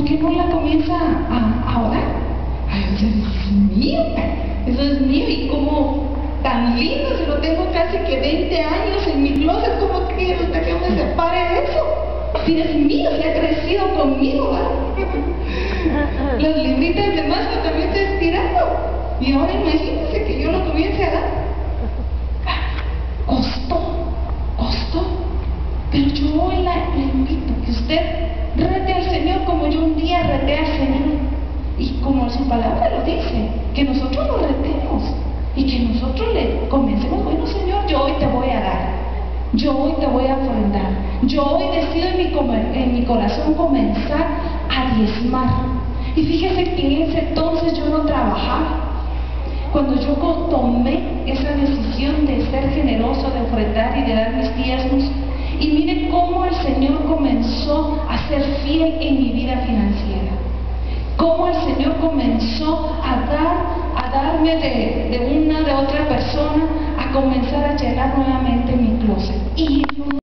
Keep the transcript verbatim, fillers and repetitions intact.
qué no la comienza a, a orar? Ay, eso es mío, eso es mío, y como tan lindo, se lo tengo casi que veinte años en mi closet, ¿cómo quiero hasta que me separe de eso? Si es mío, se ha crecido conmigo, ¿verdad? Las libritas de Masca también se estirando, y ahora imagínense que yo lo comience a dar. Costó, costó, pero yo hoy la, le invito que usted rete al Señor como yo un día reté al Señor, y como su palabra lo dice, que nosotros lo retemos y que nosotros le comencemos. Bueno, Señor, yo hoy te voy a dar, yo hoy te voy a ofrendar, yo hoy decido en mi, en mi corazón comenzar a diezmar. Y fíjese que en ese entonces yo no trabajaba. Cuando yo tomé esa decisión de ser generoso, de ofrendar y de dar mis diezmos, y mire cómo el Señor comenzó a ser fiel en mi vida financiera, cómo el Señor comenzó a dar, a darme de, de una, de otra persona, a comenzar a llenar nuevamente mi closet. Y